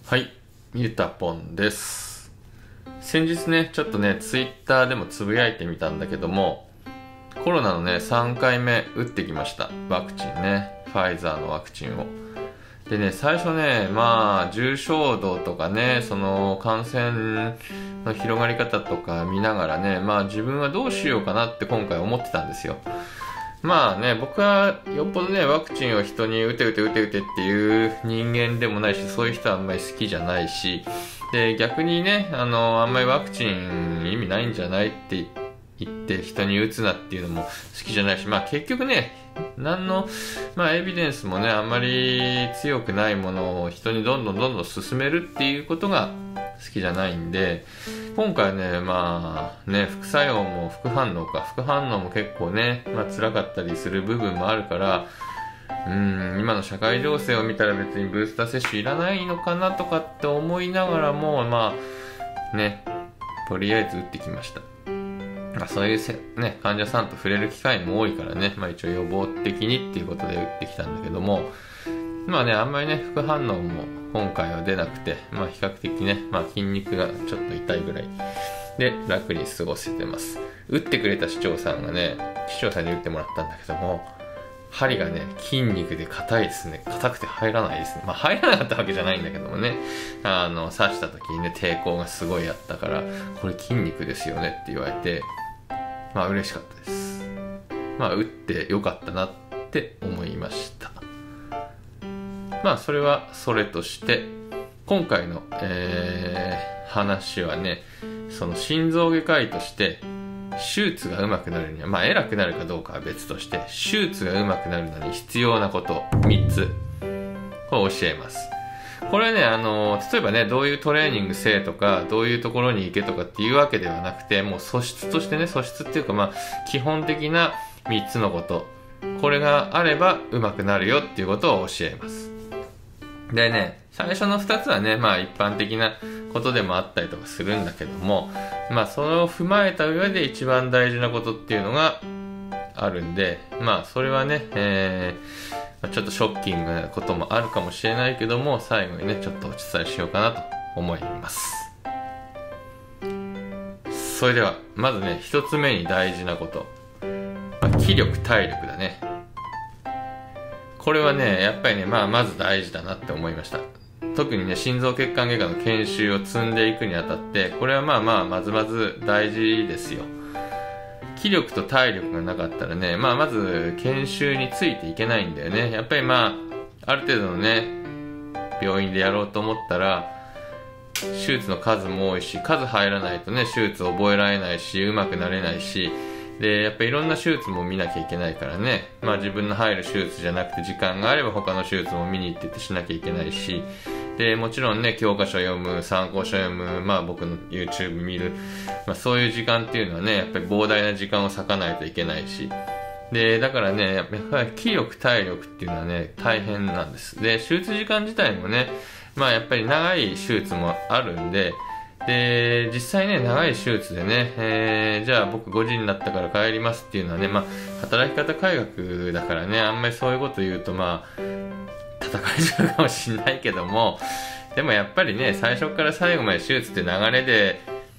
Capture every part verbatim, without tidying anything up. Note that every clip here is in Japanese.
はい、ゆたぽんです。先日ね、ちょっとね、ツイッターでもつぶやいてみたんだけども、コロナのね、さんかいめ打ってきました。ワクチンね。ファイザーのワクチンを。でね、最初ね、まあ、重症度とかね、その感染の広がり方とか見ながらね、まあ自分はどうしようかなって今回思ってたんですよ。まあね、僕はよっぽどね、ワクチンを人に打て打て打て打てっていう人間でもないし、そういう人はあんまり好きじゃないし、で、逆にね、あの、あんまりワクチン意味ないんじゃないって言って人に打つなっていうのも好きじゃないし、まあ結局ね、何の、まあエビデンスもね、あんまり強くないものを人にどんどんどんどん進めるっていうことが好きじゃないんで、今回ね、まあね、副作用も副反応か、副反応も結構ね、まあ辛かったりする部分もあるから、うーん、今の社会情勢を見たら別にブースター接種いらないのかなとかって思いながらも、まあね、とりあえず打ってきました。まあ、そういうせ、ね、患者さんと触れる機会も多いからね、まあ一応予防的にっていうことで打ってきたんだけども、まあね、あんまりね、副反応も今回は出なくて、まあ比較的ね、まあ筋肉がちょっと痛いぐらいで楽に過ごせてます。打ってくれた市長さんがね、市長さんに打ってもらったんだけども、針がね、筋肉で硬いですね。硬くて入らないですね。まあ入らなかったわけじゃないんだけどもね、あの、刺した時にね、抵抗がすごいあったから、これ筋肉ですよねって言われて、まあ嬉しかったです。まあ打ってよかったなって思いました。まあそれはそれとして、今回の、えー、話はね、その心臓外科医として手術が上手くなるには、まあ偉くなるかどうかは別として、手術が上手くなるのに必要なことみっつを教えます。これね、あの、例えばね、どういうトレーニングせえとか、どういうところに行けとかっていうわけではなくて、もう素質としてね、素質っていうか、まあ、基本的なみっつのこと。これがあれば上手くなるよっていうことを教えます。でね、最初のふたつはね、まあ一般的なことでもあったりとかするんだけども、まあそれを踏まえた上で一番大事なことっていうのがあるんで、まあそれはね、えー、ちょっとショッキングなこともあるかもしれないけども、最後にね、ちょっとお伝えしようかなと思います。それでは、まずね、一つ目に大事なこと。まあ、気力、体力だね。これはね、やっぱりね、まあまず大事だなって思いました。特にね、心臓血管外科の研修を積んでいくにあたって、これはまあまあ、まずまず大事ですよ。気力と体力がなかったらね、まあまず研修についていけないんだよね。やっぱりまあ、ある程度のね、病院でやろうと思ったら、手術の数も多いし、数入らないとね、手術覚えられないし、上手くなれないし、で、やっぱいろんな手術も見なきゃいけないからね、まあ自分の入る手術じゃなくて時間があれば他の手術も見に行ってってしなきゃいけないし、で、もちろんね、教科書読む、参考書読む、まあ僕の YouTube 見る、まあそういう時間っていうのはね、やっぱり膨大な時間を割かないといけないし、で、だからね、やっぱり気力、体力っていうのはね、大変なんです。で、手術時間自体もね、まあやっぱり長い手術もあるんで、で、実際ね、長い手術でね、えー、じゃあ僕ごじになったから帰りますっていうのはね、まあ、働き方改革だからね、あんまりそういうこと言うと、まあ、叩かれちゃうかもしんないけども、でもやっぱりね、最初から最後まで手術って流れで、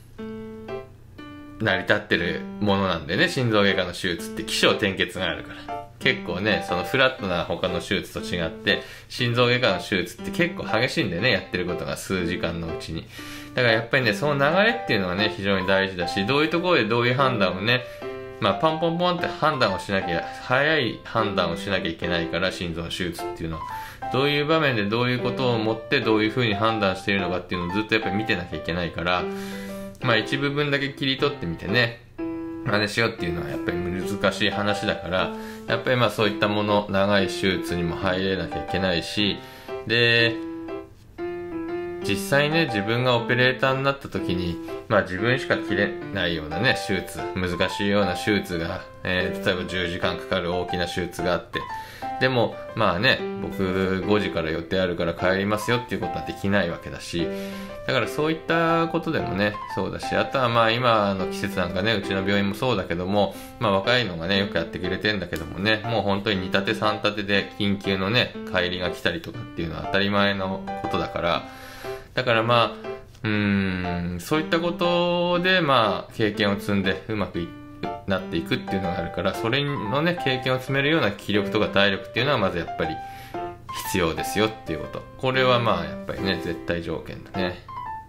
成り立ってるものなんでね、心臓外科の手術って起承転結があるから。結構ね、そのフラットな他の手術と違って、心臓外科の手術って結構激しいんでね、やってることが数時間のうちに。だからやっぱりね、その流れっていうのはね、非常に大事だし、どういうところでどういう判断をね、まあ、パンポンポンって判断をしなきゃ、早い判断をしなきゃいけないから、心臓の手術っていうのは。どういう場面でどういうことを持ってどういう風に判断しているのかっていうのをずっとやっぱり見てなきゃいけないから、まあ一部分だけ切り取ってみてね、真似しようっていうのはやっぱり難しい話だから、やっぱりまあそういったもの、長い手術にも入れなきゃいけないし、で、実際ね、自分がオペレーターになった時に、まあ自分しか切れないようなね、手術、難しいような手術が、えー、例えばじゅうじかんかかる大きな手術があって、でも、まあね、僕ごじから予定あるから帰りますよっていうことはできないわけだし、だからそういったことでもね、そうだし、あとはまあ今の季節なんかね、うちの病院もそうだけども、まあ若いのがね、よくやってくれてんだけどもね、もう本当にに立てさん立てで緊急のね、帰りが来たりとかっていうのは当たり前のことだから、 だからまあ、うーん、そういったことでまあ、経験を積んでうまくいなっていくっていうのがあるから、それのね、経験を積めるような気力とか体力っていうのはまずやっぱり必要ですよっていうこと。これはまあ、やっぱりね、絶対条件だね。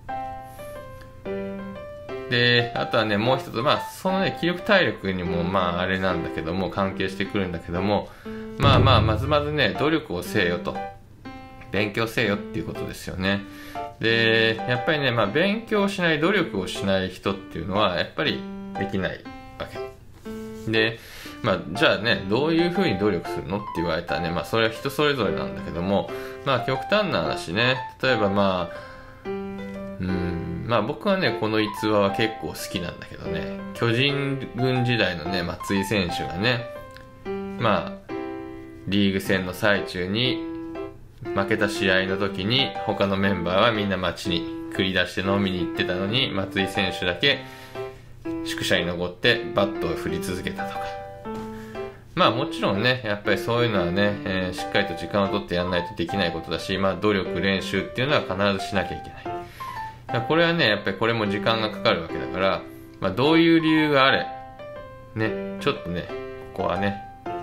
で、あとはね、もう一つ、まあ、そのね、気力体力にも、まあ、あれなんだけども、関係してくるんだけども、まあまあ、まずまずね、努力をせえよと。勉強せえよっていうことですよね。で、やっぱりね、まあ、勉強しない、努力をしない人っていうのは、やっぱりできないわけ。で、まあ、じゃあね、どういうふうに努力するのって言われたらね、まあ、それは人それぞれなんだけども、まあ、極端な話ね、例えばまあ、うーん、まあ僕はね、この逸話は結構好きなんだけどね、巨人軍時代のね、松井選手がね、まあ、リーグ戦の最中に、負けた試合の時に、他のメンバーはみんな街に繰り出して飲みに行ってたのに、松井選手だけ、宿舎に残ってバットを振り続けたとか。まあもちろんね、やっぱりそういうのはね、えー、しっかりと時間をとってやらないとできないことだし、まあ努力練習っていうのは必ずしなきゃいけない。だからこれはね、やっぱりこれも時間がかかるわけだから、まあどういう理由があれ、ね、ちょっとね、ここはね、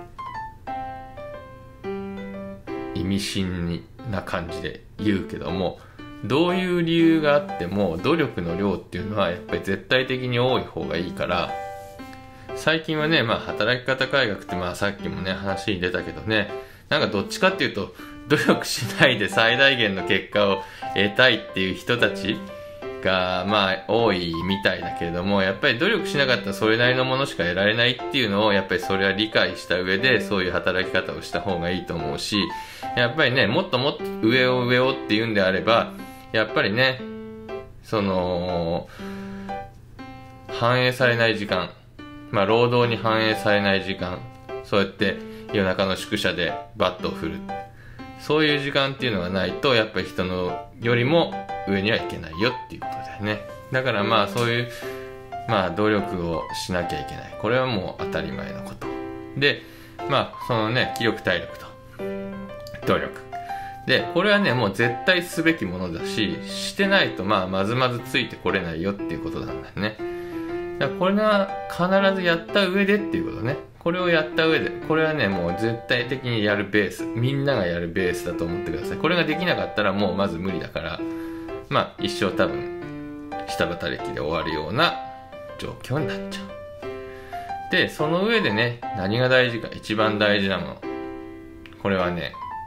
意味深な感じで言うけども、どういう理由があっても努力の量っていうのはやっぱり絶対的に多い方がいいから、最近はね、まあ働き方改革ってまあさっきもね話に出たけどね、なんかどっちかっていうと努力しないで最大限の結果を得たいっていう人たちがまあ多いみたいだけれども、やっぱり努力しなかったらそれなりのものしか得られないっていうのをやっぱりそれは理解した上でそういう働き方をした方がいいと思うし、やっぱりね、もっともっと上を上をっていうんであれば、やっぱりね、その反映されない時間、まあ労働に反映されない時間、そうやって夜中の宿舎でバットを振る、そういう時間っていうのがないとやっぱり人のよりも上にはいけないよっていうことだよね。だからまあそういうまあ努力をしなきゃいけない、これはもう当たり前のことで、まあそのね、気力体力と努力で、これはねもう絶対すべきものだし、してないとまあまずまずついてこれないよっていうことなんだよね。だからこれが必ずやった上でっていうことね。これをやった上で、これはねもう絶対的にやるベース、みんながやるベースだと思ってください。これができなかったらもうまず無理だから、まあ一生多分下働きで終わるような状況になっちゃう。でその上でね、何が大事か、一番大事なもの、これはね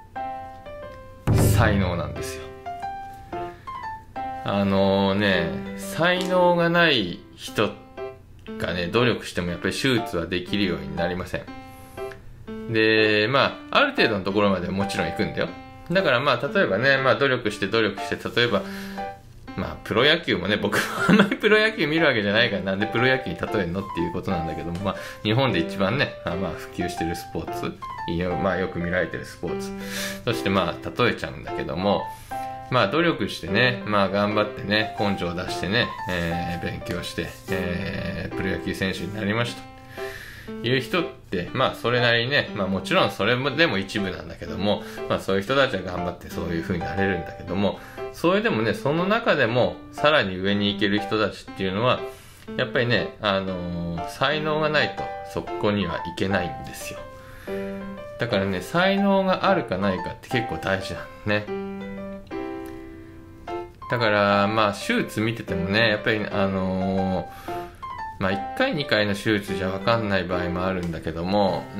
才能なんですよ。あのね、才能がない人がね、努力してもやっぱり手術はできるようになりません。で、まあ、ある程度のところまではもちろん行くんだよ。だからまあ、例えばね、まあ努力して努力して、例えば、まあ、プロ野球もね、僕はあんまりプロ野球見るわけじゃないから、なんでプロ野球に例えるのっていうことなんだけども、まあ、日本で一番ね、まあ、普及してるスポーツ、いや、まあ、よく見られてるスポーツ、そしてまあ、例えちゃうんだけども、まあ、努力してね、まあ、頑張ってね、根性を出してね、えー、勉強して、えー、プロ野球選手になりましたという人って、まあ、それなりにね、まあ、もちろんそれでも一部なんだけども、まあ、そういう人たちは頑張ってそういう風になれるんだけども、それでもね、その中でもさらに上に行ける人たちっていうのはやっぱりね、あのー、才能がないとそこにはいけないんですよ。だからね、才能があるかないかって結構大事なんだね。だからまあ手術見ててもね、やっぱりあのー、まあいっかいにかいの手術じゃ分かんない場合もあるんだけども、うん、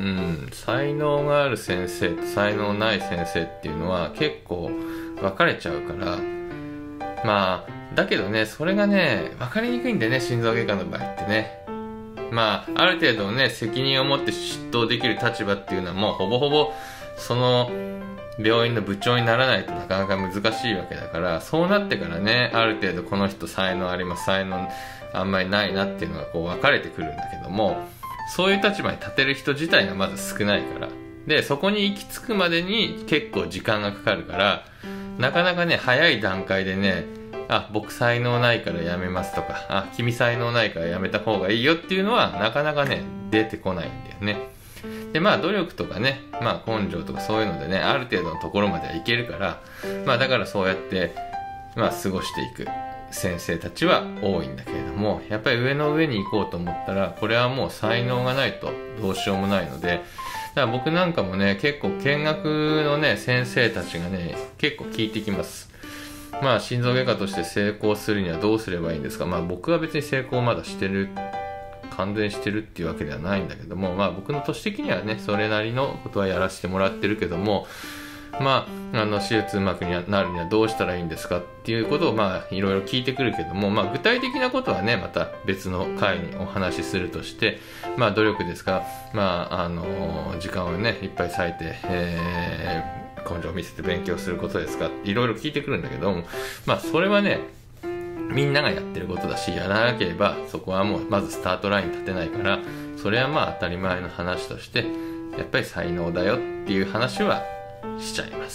才能がある先生と才能ない先生っていうのは結構分かれちゃうから、まあだけどね、それがね分かりにくいんだよね、心臓外科の場合ってね。まあある程度ね、責任を持って執刀できる立場っていうのはもうほぼほぼその病院の部長にならないとなかなか難しいわけだから、そうなってからね、ある程度この人才能あります、才能あんまりないなっていうのがこう分かれてくるんだけども、そういう立場に立てる人自体がまず少ないから、でそこに行き着くまでに結構時間がかかるから、なかなかね早い段階でね、あ、僕才能ないからやめますとか、あ、君才能ないからやめた方がいいよっていうのはなかなかね出てこないんだよね。でまあ努力とかね、まあ根性とかそういうのでね、ある程度のところまではいけるから、まあだからそうやってまあ過ごしていく先生たちは多いんだけれども、やっぱり上の上に行こうと思ったらこれはもう才能がないとどうしようもないので、だから僕なんかもね結構見学のね先生たちがね結構聞いてきます。まあ心臓外科として成功するにはどうすればいいんですか。まあ僕は別に成功まだしてる完全してるっていうわけではないんだけども、まあ僕の年的にはねそれなりのことはやらせてもらってるけども、まあ、あの手術うまくになるにはどうしたらいいんですかっていうことをまあいろいろ聞いてくるけども、まあ具体的なことはねまた別の回にお話しするとして、まあ努力ですか、まああの時間をねいっぱい割いて、えー根性を見せて勉強することですかいろいろ聞いてくるんだけども、まあそれはねみんながやってることだし、やらなければそこはもうまずスタートライン立てないから、それはまあ当たり前の話としてやっぱり才能だよっていう話はしちゃいます。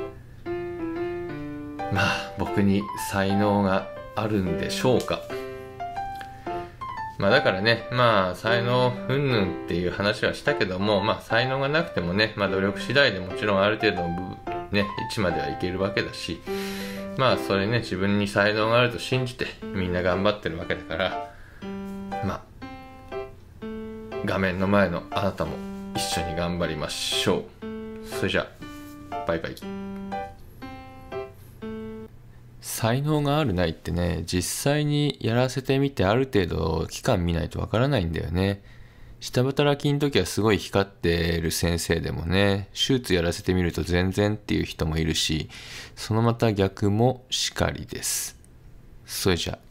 まあ僕に才能があるんでしょうか。まあだからね、まあ才能云々っていう話はしたけども、まあ才能がなくてもね、まあ努力次第でもちろんある程度のね、位置まではいけるわけだし、まあそれね、自分に才能があると信じてみんな頑張ってるわけだから、まあ画面の前のあなたも一緒に頑張りましょう。それじゃあ、バイバイ。才能があるないってね、実際にやらせてみてある程度期間見ないとわからないんだよね。下働きの時はすごい光ってる先生でもね、手術やらせてみると全然っていう人もいるし、そのまた逆もしかりです。それじゃあ。